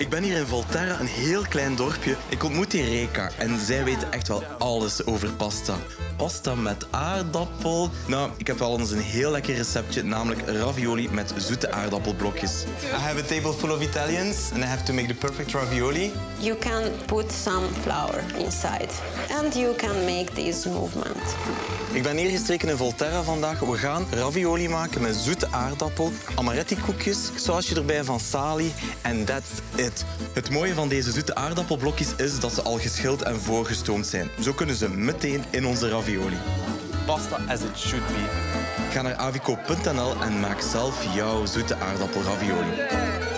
Ik ben hier in Volterra, een heel klein dorpje. Ik ontmoet hier Reka en zij weet echt wel alles over pasta. Pasta met aardappel. Nou, ik heb wel eens een heel lekker receptje, namelijk ravioli met zoete aardappelblokjes. I have a table full of Italians and I have to make the perfect ravioli. You can put some flour inside and you can make this movement. Ik ben hier gestreken in Volterra vandaag. We gaan ravioli maken met zoete aardappel, amaretti-koekjes, sausje erbij van Sali en that's it. Het mooie van deze zoete aardappelblokjes is dat ze al geschild en voorgestoomd zijn. Zo kunnen ze meteen in onze ravioli. Pasta as it should be. Ga naar avico.nl en maak zelf jouw zoete aardappelravioli.